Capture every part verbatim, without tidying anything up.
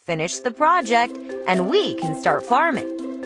finish the project and we can start farming.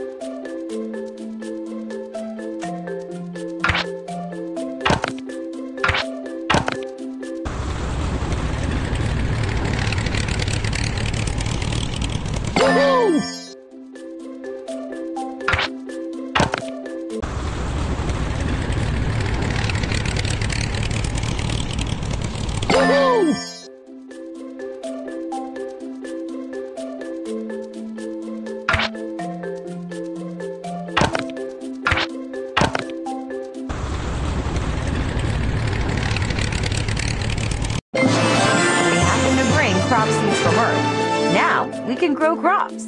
Crop seeds from Earth. Now we can grow crops.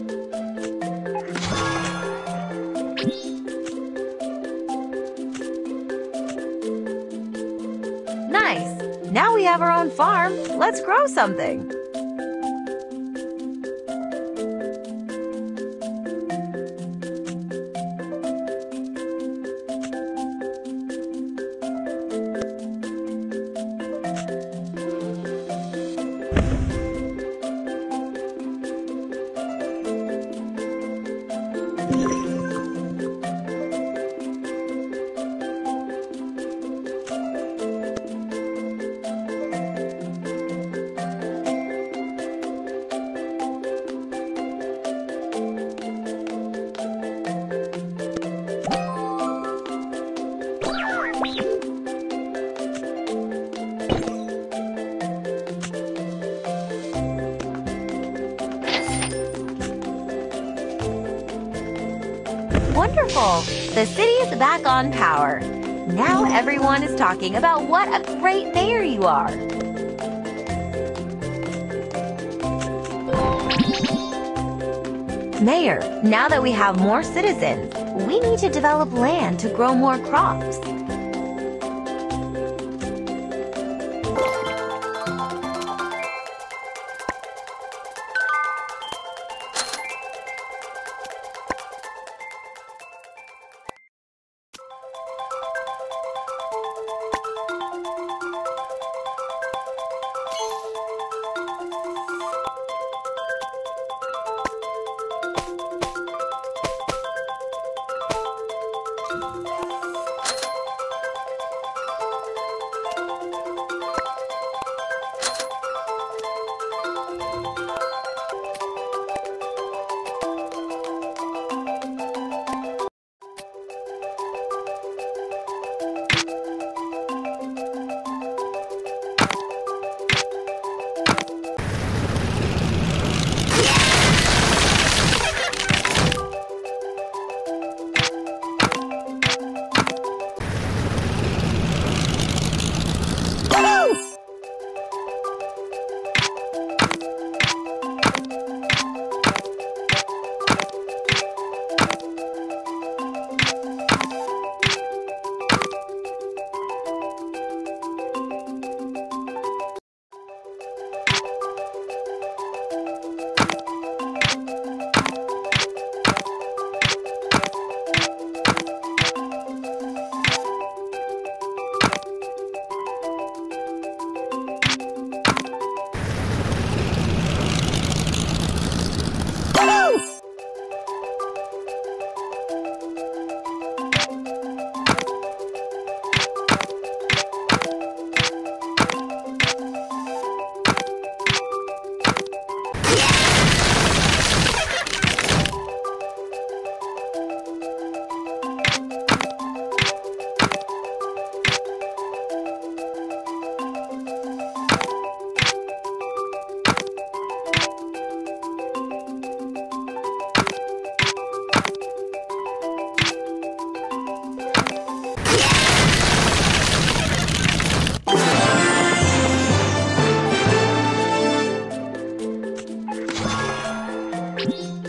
Nice! Now we have our own farm. Let's grow something. Wonderful! The city is back on power. Now everyone is talking about what a great mayor you are. Mayor, now that we have more citizens, we need to develop land to grow more crops. you